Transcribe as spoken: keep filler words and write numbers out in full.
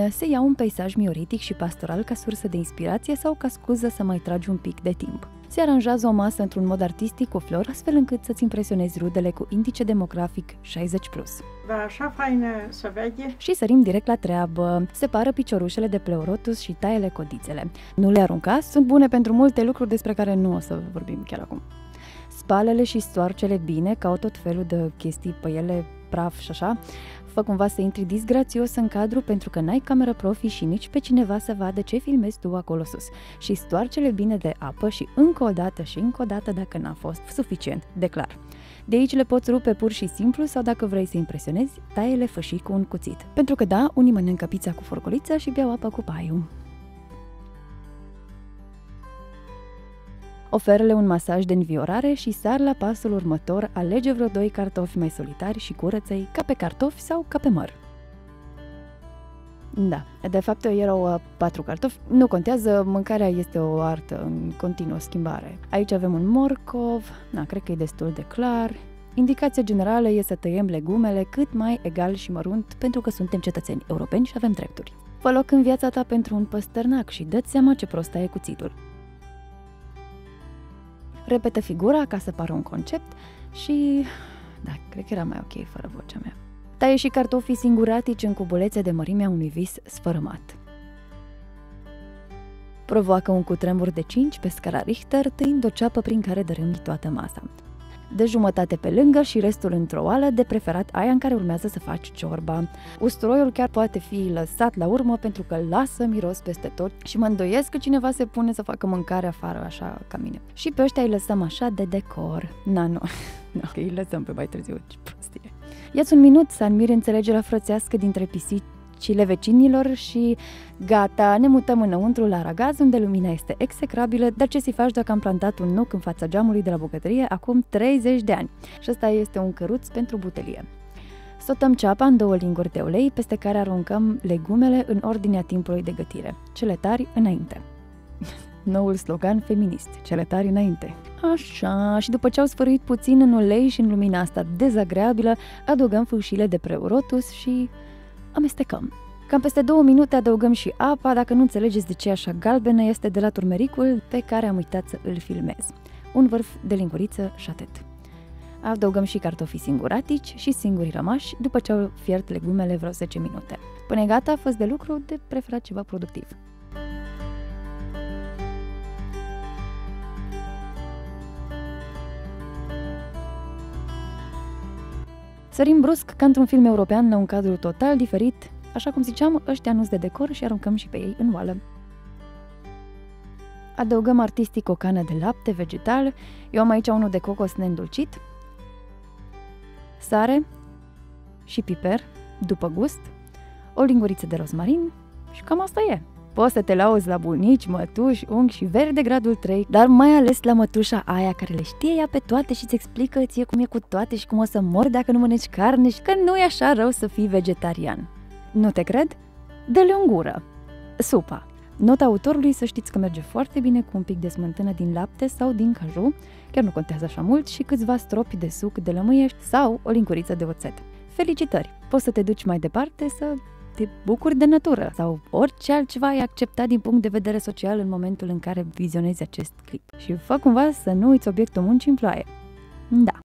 se ia un peisaj mioritic și pastoral ca sursă de inspirație sau ca scuză să mai tragi un pic de timp. Se aranjează o masă într-un mod artistic cu flori, astfel încât să-ți impresionezi rudele cu indice demografic șaizeci plus. Da, așa faină să vede. Și sărim direct la treabă. Separă piciorușele de pleurotus și taie-le codițele. Nu le arunca, sunt bune pentru multe lucruri despre care nu o să vorbim chiar acum. Spală-le și stoarce-le bine, ca o tot felul de chestii pe ele, praf și așa. Fă cumva să intri disgrațios în cadru pentru că n-ai cameră profi și nici pe cineva să vadă ce filmezi tu acolo sus. Și stoarce-le bine de apă și încă o dată și încă o dată dacă n-a fost suficient de clar. De aici le poți rupe pur și simplu sau dacă vrei să impresionezi, taie-le fășii cu un cuțit. Pentru că da, unii mănâncă pizza cu forcolița și beau apă cu paiul. Oferă-le un masaj de înviorare și sar la pasul următor, alege vreo doi cartofi mai solitari și curăță-i ca pe cartofi sau ca pe măr. Da, de fapt erau uh, patru cartofi, nu contează, mâncarea este o artă în continuă schimbare. Aici avem un morcov, na, cred că e destul de clar. Indicația generală e să tăiem legumele cât mai egal și mărunt pentru că suntem cetățeni europeni și avem drepturi. Fă loc în viața ta pentru un păstărnac și dă-ți seama ce prost e cuțitul. Repetă figura ca să pară un concept și... da, cred că era mai ok fără vocea mea. Taie și cartofii singuratici în cubulețe de mărimea unui vis sfărâmat. Provoacă un cutremur de cinci pe scara Richter, tăind o ceapă prin care dărâmi toată masa. Dă jumătate pe lângă și restul într-o oală, de preferat aia în care urmează să faci ciorba. Usturoiul chiar poate fi lăsat la urmă pentru că lasă miros peste tot și mă îndoiesc că cineva se pune să facă mâncare afară așa ca mine. Și pe ăștia îi lăsăm așa de decor. Na, nu, no, că îi lăsăm pe mai târziu, ce prostie. Ia-ți un minut să admiri înțelegerea frățească dintre pisicile vecinilor și gata, ne mutăm înăuntru la aragaz, unde lumina este execrabilă, dar ce să-i faci dacă am plantat un nuc în fața geamului de la bucătărie acum treizeci de ani? Și ăsta este un căruț pentru butelie. Sotăm ceapa în două linguri de ulei, peste care aruncăm legumele în ordinea timpului de gătire. Cele tari înainte. Noul slogan feminist, cele tari înainte. Așa, și după ce au sfârâit puțin în ulei și în lumina asta dezagreabilă, adăugăm fâșile de pleurotus și amestecăm. Cam peste două minute adăugăm și apa, dacă nu înțelegeți de ce așa galbenă, este de la turmericul pe care am uitat să îl filmez. Un vârf de linguriță și atât. Adăugăm și cartofii singuratici și singurii rămași, după ce au fiert legumele vreo zece minute. Până e gata, fă de lucru, de preferat ceva productiv. Sărim brusc ca într-un film european la un cadru total diferit. Așa cum ziceam, ăștia nu-s de decor și aruncăm și pe ei în oală. Adăugăm artistic o cană de lapte vegetal, eu am aici unul de cocos neîndulcit, sare și piper, după gust, o linguriță de rozmarin și cam asta e. Poți să te lauzi la bunici, mătuși, unghi și veri de gradul trei, dar mai ales la mătușa aia care le știe ea pe toate și îți explică ție cum e cu toate și cum o să mori dacă nu mănânci carne și că nu e așa rău să fii vegetarian. Nu te cred? Dă-le în gură! Supa. Nota autorului să știți că merge foarte bine cu un pic de smântână din lapte sau din caju, chiar nu contează așa mult, și câțiva stropi de suc de lămâiești sau o linguriță de oțet. Felicitări! Poți să te duci mai departe să te bucuri de natură sau orice altceva e acceptat din punct de vedere social în momentul în care vizionezi acest clip. Și fă cumva să nu uiți obiectul muncii în ploaie. Da.